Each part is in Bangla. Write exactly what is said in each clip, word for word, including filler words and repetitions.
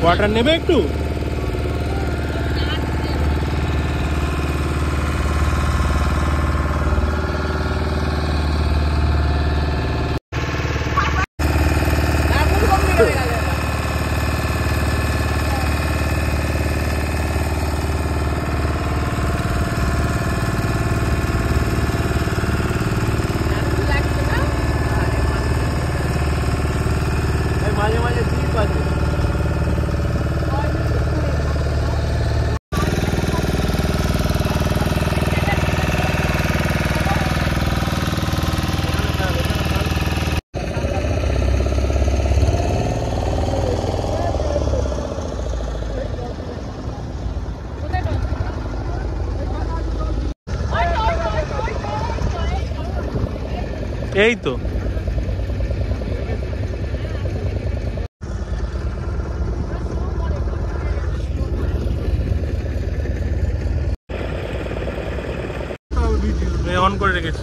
ওয়াটার নেবে একটু? মাঝে মাঝে ঠিক আছে। এই তো অন করে রেখেছি।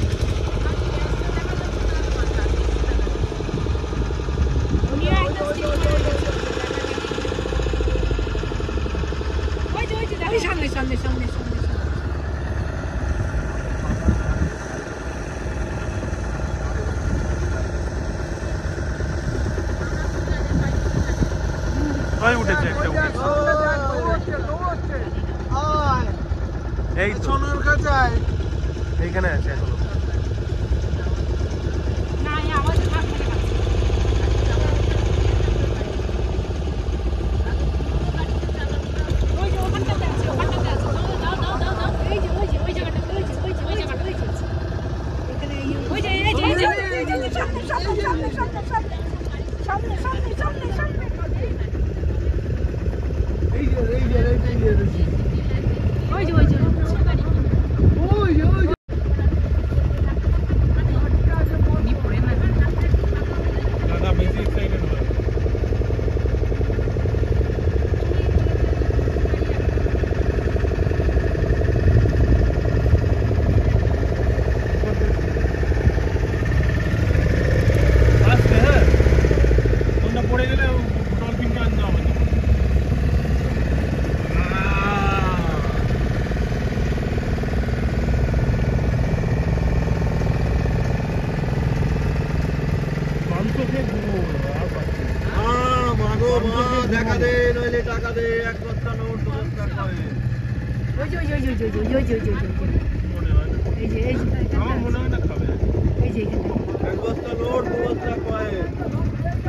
সামনে সামনে সামনে সামনে উঠেছে একটা এই তো এইখানে আছে এখনো। দেখা দে নইলে টাকা দে, এক বস্তা নোট দু বস্তা কয়। ওই যে ওই যে ওই যে ওই যে ওই যে ওই যে মনে হয় না এই যে এই যে আমার মনে হয় না খাবে এই যে এখানে এক বস্তা নোট দু বস্তা কয়।